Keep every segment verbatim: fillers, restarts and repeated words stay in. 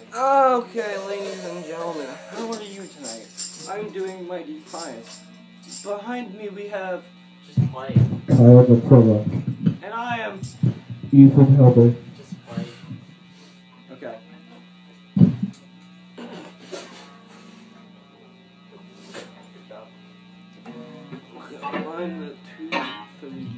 Okay, ladies and gentlemen, how are you tonight? I'm doing mighty fine. Behind me we have Just play. Kyle Matilda. and I am Ethan Hilbert. Just play. okay. One, two, three.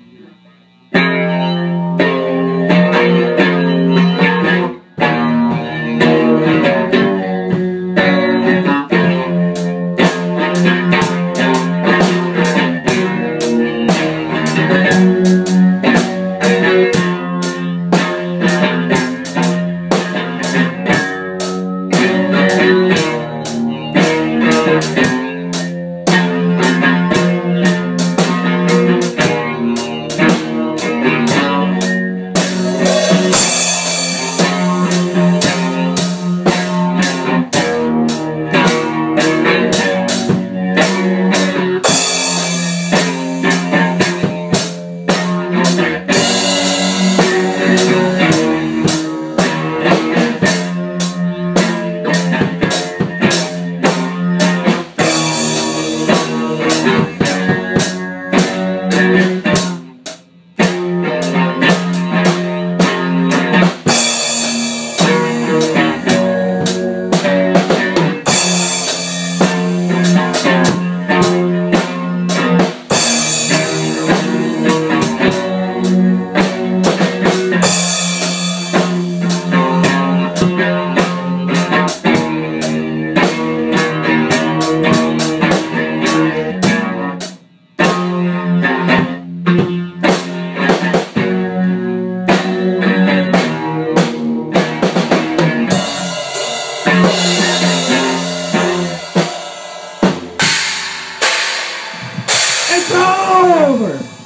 It's over!